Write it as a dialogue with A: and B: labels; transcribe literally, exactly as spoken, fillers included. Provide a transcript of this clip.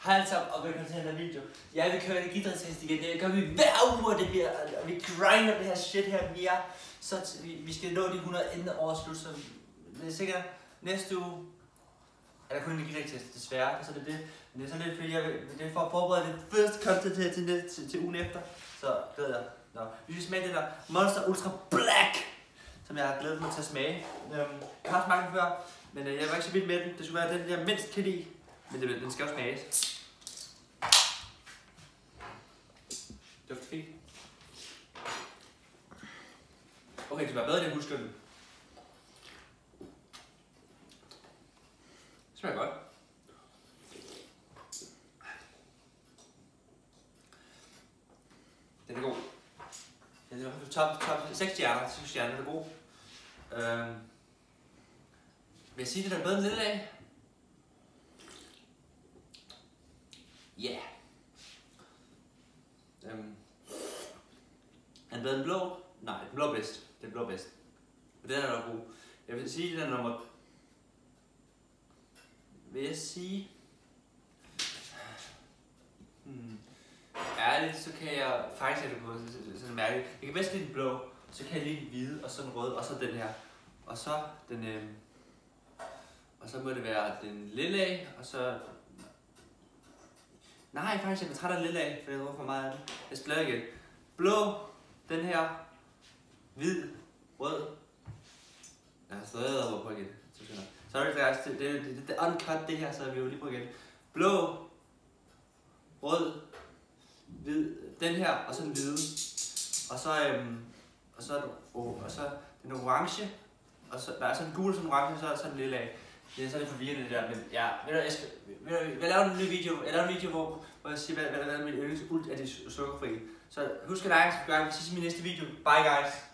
A: Hej alle sammen og velkommen til den her video. Jeg vil køre energidrikstest igen. Det gør vi hver uge, og det bliver, og vi grinder det her shit her. Vi er så vi, vi skal nå de hundrede inden årets slut, så det er sikkert næste uge er der kun energidrikstest, desværre. Så det er det. Men det er sådan lidt, fordi jeg vil, det er for at forberede det første content her til, til, til, til ugen efter. Så glæder jeg. Nå, vi skal smage det der Monster Ultra Black, som jeg har glædet mig til at smage. Øhm, jeg har smagt den før, men øh, jeg var ikke så vild med den. Det skulle være den, jeg mindst kan lide. Men det, den skal jo smages. Duft fint. Okay, det var bedre, end jeg husker den. Det smager godt. Den er god. Den er top, top seks stjerner, seks stjerner, den er god. Øhm. Vil jeg sige, det er bedre end lidt af? Ja. Yeah. Øhm. Er den bedre end blå? Nej, den blå er bedst. Den blå er bedst. Men den er da god. Jeg vil sige, den er nummer... Vil jeg sige... Hmm. Ærligt, så kan jeg faktisk have det på sådan mærkeligt. Jeg kan bedst lide den blå, så kan jeg lide den hvide, og så den røde, og så den her. Og så den... Øh... Og så må det være den lille af, og så... Nej, faktisk jeg er træt af den lille af, for jeg tror for meget af den. Jeg spiller igen. Blå, den her, hvid, rød. Jeg har stadig været på igen. Sorry guys, det, det, det, det, det er uncut det her, så er vi jo lige på igen. Blå, rød, hvid, den her, og så den hvide. Og så, øhm, og så, oh, og så den orange, og så, der er sådan en gul, sådan en orange, og så er sådan en lille af. Det er så lidt forvirrende det der, men ja, ved du, jeg skal, ved du, jeg laver en ny video, jeg laver en video, hvor, hvor jeg siger, hvad, hvad, hvad er min yndlingsult af de sukkerfri. Så husk at like, subscribe, vi ses i min næste video. Bye guys!